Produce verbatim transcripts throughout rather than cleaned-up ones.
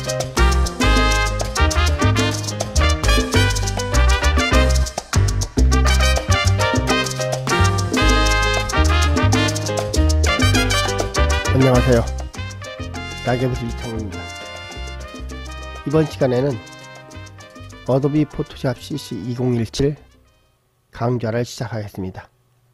안녕하세요. 가계부수 이창호입니다. 이번 시간에는 어도비 포토샵 씨씨 이천십칠 강좌를 시작하겠습니다.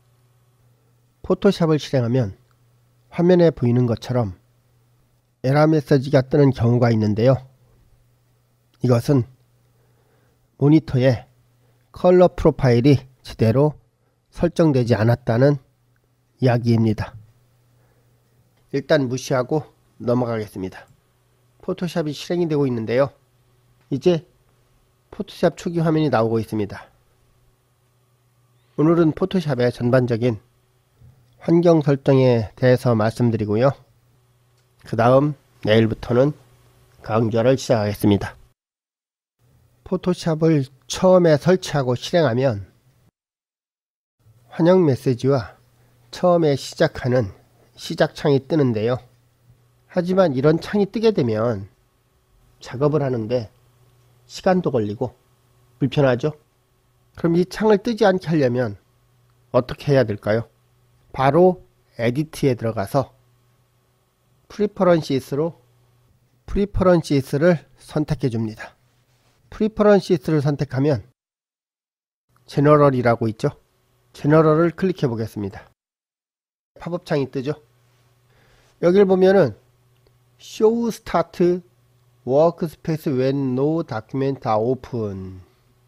포토샵을 실행하면 화면에 보이는 것처럼 에러 메시지가 뜨는 경우가 있는데요. 이것은 모니터에 컬러 프로파일이 제대로 설정되지 않았다는 이야기입니다. 일단 무시하고 넘어가겠습니다. 포토샵이 실행이 되고 있는데요. 이제 포토샵 초기 화면이 나오고 있습니다. 오늘은 포토샵의 전반적인 환경 설정에 대해서 말씀드리고요. 그 다음 내일부터는 강좌를 시작하겠습니다. 포토샵을 처음에 설치하고 실행하면 환영 메시지와 처음에 시작하는 시작 창이 뜨는데요. 하지만 이런 창이 뜨게 되면 작업을 하는데 시간도 걸리고 불편하죠? 그럼 이 창을 뜨지 않게 하려면 어떻게 해야 될까요? 바로 에디트에 들어가서 프리퍼런시스로 프리퍼런시스를 선택해 줍니다. 프리퍼런시스를 선택하면 제너럴이라고 있죠? 제너럴을 클릭해 보겠습니다. 팝업 창이 뜨죠? 여기를 보면은 Show Start Workspace when no document are open.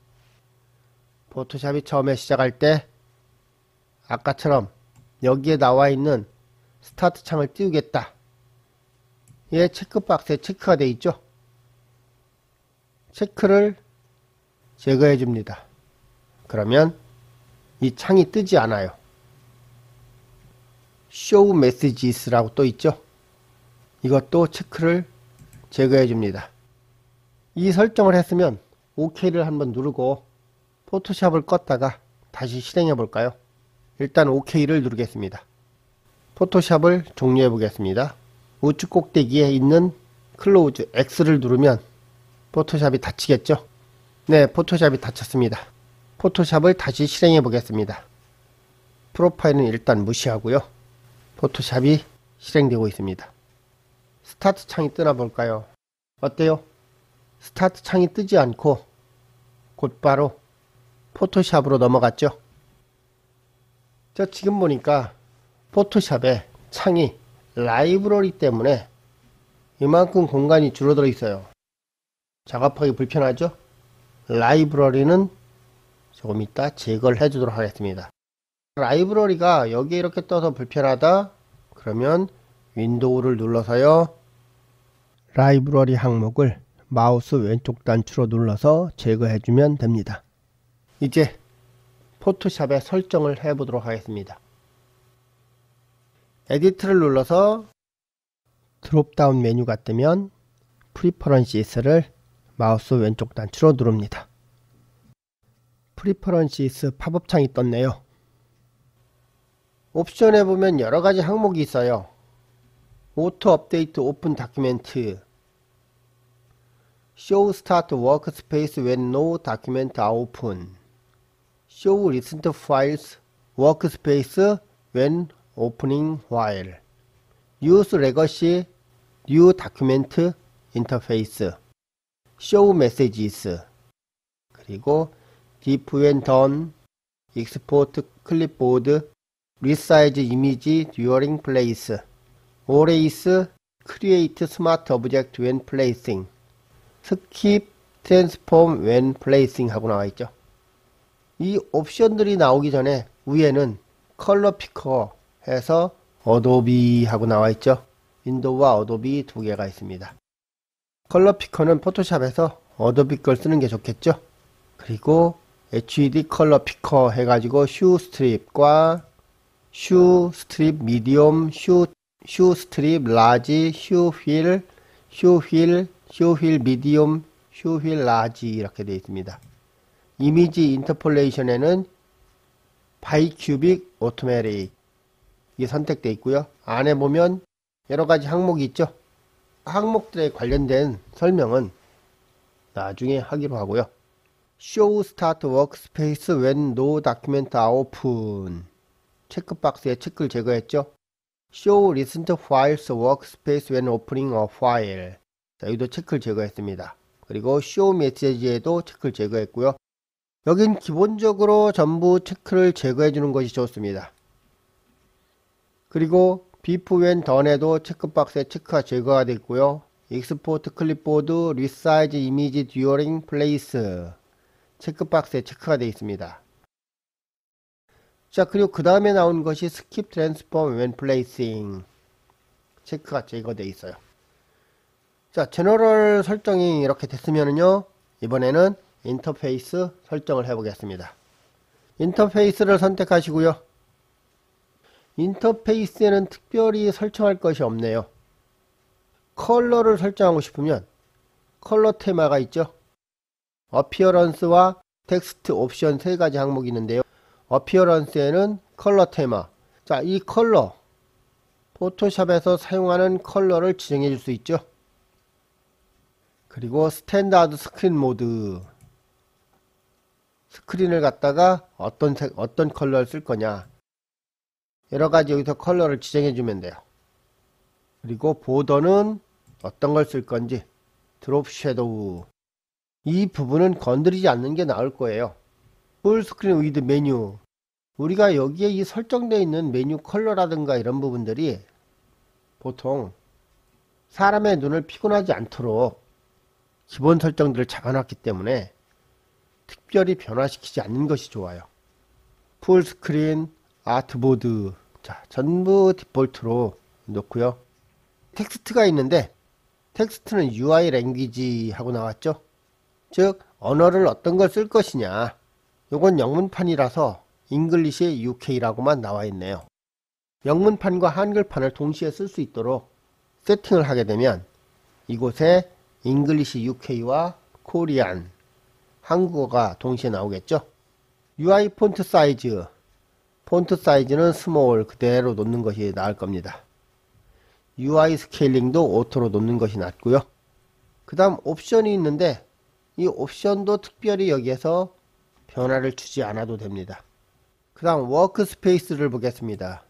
포토샵이 처음에 시작할 때 아까처럼 여기에 나와 있는 스타트 창을 띄우겠다. 얘 체크박스에 체크가 되어 있죠? 체크를 제거해 줍니다. 그러면 이 창이 뜨지 않아요. Show Messages라고 또 있죠? 이것도 체크를 제거해 줍니다. 이 설정을 했으면 오케이를 한번 누르고 포토샵을 껐다가 다시 실행해 볼까요? 일단 오케이를 누르겠습니다. 포토샵을 종료해 보겠습니다. 우측 꼭대기에 있는 클로즈 X를 누르면 포토샵이 닫히겠죠? 네, 포토샵이 닫혔습니다. 포토샵을 다시 실행해 보겠습니다. 프로파일은 일단 무시하고요. 포토샵이 실행되고 있습니다. 스타트 창이 뜨나 볼까요? 어때요? 스타트 창이 뜨지 않고 곧바로 포토샵으로 넘어갔죠? 저 지금 보니까 포토샵에 창이 라이브러리 때문에 이만큼 공간이 줄어들어 있어요. 작업하기 불편하죠? 라이브러리는 조금 이따 제거를 해 주도록 하겠습니다. 라이브러리가 여기에 이렇게 떠서 불편하다 그러면 윈도우를 눌러서요, 라이브러리 항목을 마우스 왼쪽 단추로 눌러서 제거해 주면 됩니다. 이제 포토샵의 설정을 해 보도록 하겠습니다. 에디트를 눌러서 드롭다운 메뉴가 뜨면 프리퍼런시스를 마우스 왼쪽 단추로 누릅니다. 프리퍼런시스 팝업 창이 떴네요. 옵션에 보면 여러가지 항목이 있어요. 오토 업데이트 오픈 다큐멘트, Show Start Workspace when no document are open, Show Recent Files Workspace when opening while, Use Legacy New Document Interface, Show Messages, 그리고 Diff when done, Export Clipboard, Resize Image during place, Always Create Smart Object when placing, Skip Transform when placing 하고 나와 있죠. 이 옵션들이 나오기 전에 위에는 컬러 피커 해서 어도비 하고 나와 있죠. 윈도우와 어도비 두 개가 있습니다. 컬러 피커는 포토샵에서 어도비 걸 쓰는 게 좋겠죠. 그리고 에이치디 컬러 피커 해가지고 슈 스트립과 슈 스트립 미디엄, 슈, 슈 스트립 라지, 슈 휠, 슈 휠, 슈 휠 미디엄, 슈 휠 라지 이렇게 되어 있습니다. 이미지 인터폴레이션에는 바이큐빅 오토매틱 이게 선택되어 있고요. 안에 보면 여러가지 항목이 있죠. 항목들에 관련된 설명은 나중에 하기로 하고요. Show Start Workspace when no document are open. 체크박스에 체크를 제거했죠. Show Recent Files Workspace when opening a file. 자, 여기도 체크를 제거했습니다. 그리고 Show Message에도 체크를 제거했고요. 여긴 기본적으로 전부 체크를 제거해 주는 것이 좋습니다. 그리고 Before when done에도 체크박스에 체크가 제거가 되어 있고요. Export Clipboard Resize Image During Place 체크박스에 체크가 되어 있습니다. 자, 그리고 그 다음에 나온 것이 Skip Transform when Placing 체크가 제거되어 있어요. 자, 제너럴 설정이 이렇게 됐으면요, 이번에는 인터페이스 설정을 해 보겠습니다. 인터페이스를 선택하시고요. 인터페이스에는 특별히 설정할 것이 없네요. 컬러를 설정하고 싶으면 컬러 테마가 있죠. 어피어런스와 텍스트 옵션 세 가지 항목이 있는데요. 어피어런스에는 컬러 테마. 자, 이 컬러 포토샵에서 사용하는 컬러를 지정해 줄 수 있죠. 그리고 스탠다드 스크린 모드. 스크린을 갖다가 어떤 색, 어떤 컬러를 쓸 거냐. 여러 가지 여기서 컬러를 지정해 주면 돼요. 그리고 보더는 어떤 걸 쓸 건지. 드롭 섀도우. 이 부분은 건드리지 않는 게 나을 거예요. 풀 스크린 위드 메뉴. 우리가 여기에 이 설정되어 있는 메뉴 컬러라든가 이런 부분들이 보통 사람의 눈을 피곤하지 않도록 기본 설정들을 잡아놨기 때문에 특별히 변화시키지 않는 것이 좋아요. 풀 스크린, 아트보드. 자, 전부 디폴트로 놓고요. 텍스트가 있는데 텍스트는 유아이 랭귀지 하고 나왔죠. 즉 언어를 어떤 걸 쓸 것이냐. 요건 영문판이라서 잉글리시 유케이라고만 나와 있네요. 영문판과 한글판을 동시에 쓸 수 있도록 세팅을 하게 되면 이곳에 잉글리시 유케이와 코리안 한국어가 동시에 나오겠죠. 유아이 폰트 사이즈. 폰트 사이즈는 스몰 그대로 놓는 것이 나을 겁니다. 유아이 스케일링도 오토로 놓는 것이 낫고요. 그 다음 옵션이 있는데 이 옵션도 특별히 여기에서 변화를 주지 않아도 됩니다. 그 다음 워크스페이스를 보겠습니다.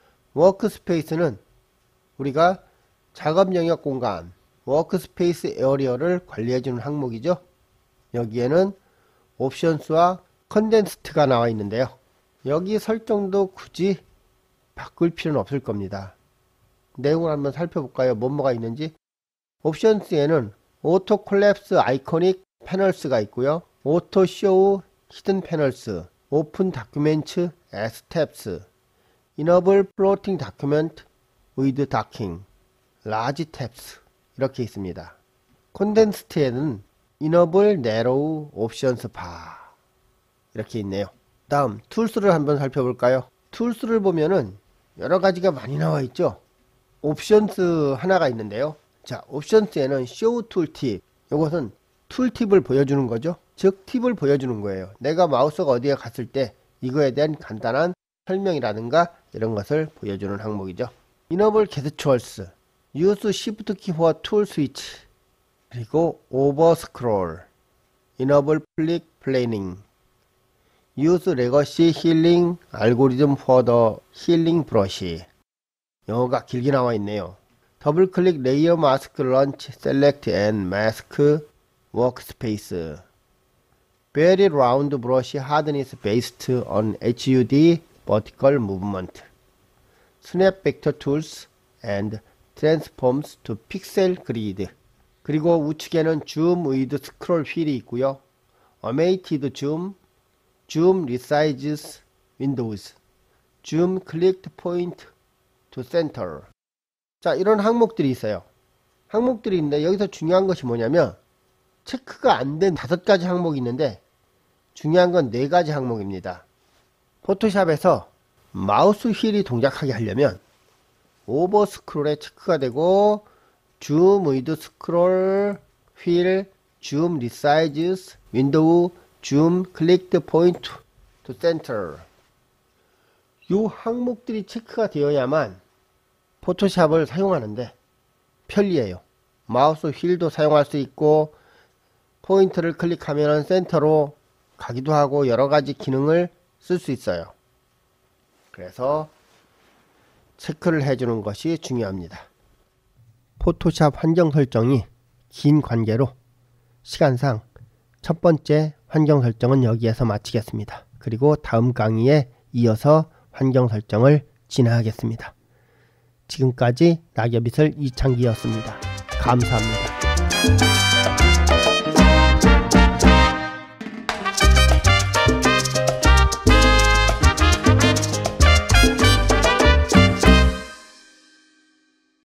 워크스페이스는 우리가 작업 영역 공간 워크스페이스 에어리어를 관리해주는 항목이죠. 여기에는 옵션스와 컨덴스트가 나와 있는데요. 여기 설정도 굳이 바꿀 필요는 없을 겁니다. 내용을 한번 살펴볼까요? 뭐뭐가 있는지. 옵션스에는 오토 콜랩스 아이코닉 패널스가 있고요. 오토 쇼우 히든 패널스, 오픈 다큐멘트 as tabs, enable floating document with docking, large tabs 이렇게 있습니다. 컨덴스트에는 enable narrow options bar 이렇게 있네요. 다음 툴스를 한번 살펴볼까요? 툴스를 보면은 여러 가지가 많이 나와 있죠. 옵션스 하나가 있는데요. 자, 옵션스에는 show 툴팁. 이것은 툴팁을 보여주는 거죠. 즉 팁을 보여주는 거예요. 내가 마우스가 어디에 갔을 때 이거에 대한 간단한 설명이라든가 이런 것을 보여주는 항목이죠. enable gestures, use shift key for tool switch, 그리고 over scroll, enable flick planning, use legacy healing algorithm for the healing brush. 영어가 길게 나와 있네요. 더블 클릭 레이어 마스크 런치 셀렉트 앤 마스크 워크스페이스. Very round brush hardness based on 에이치 유 디 vertical movement. Snap vector tools and transforms to pixel grid. 그리고 우측에는 zoom with scroll 휠이 있고요. Automated zoom, zoom resizes windows, zoom clicked point to center. 자, 이런 항목들이 있어요. 항목들이 있는데 여기서 중요한 것이 뭐냐면 체크가 안 된 다섯 가지 항목이 있는데 중요한 건 네 가지 항목입니다. 포토샵에서 마우스 휠이 동작하게 하려면 오버 스크롤에 체크가 되고 줌 위드 스크롤 휠 줌 리사이즈 윈도우 줌 클릭드 포인트 투 센터. 이 항목들이 체크가 되어야만 포토샵을 사용하는데 편리해요. 마우스 휠도 사용할 수 있고 포인트를 클릭하면 센터로 가기도 하고 여러가지 기능을 쓸 수 있어요. 그래서 체크를 해주는 것이 중요합니다. 포토샵 환경 설정이 긴 관계로 시간상 첫 번째 환경 설정은 여기에서 마치겠습니다. 그리고 다음 강의에 이어서 환경 설정을 진행하겠습니다. 지금까지 낙엽이슬 이창기였습니다. 감사합니다.